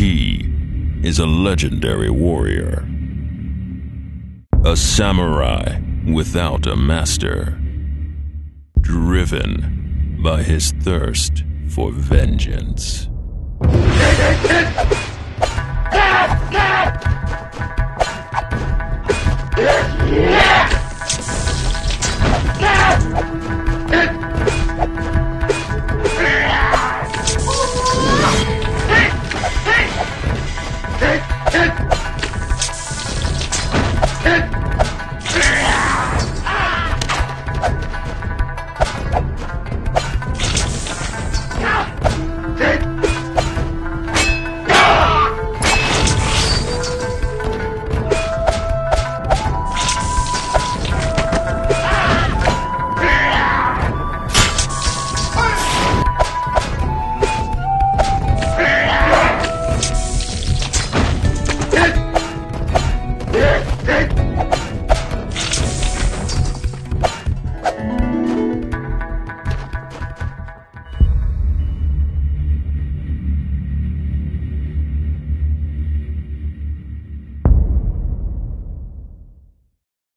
He is a legendary warrior, a samurai without a master, driven by his thirst for vengeance.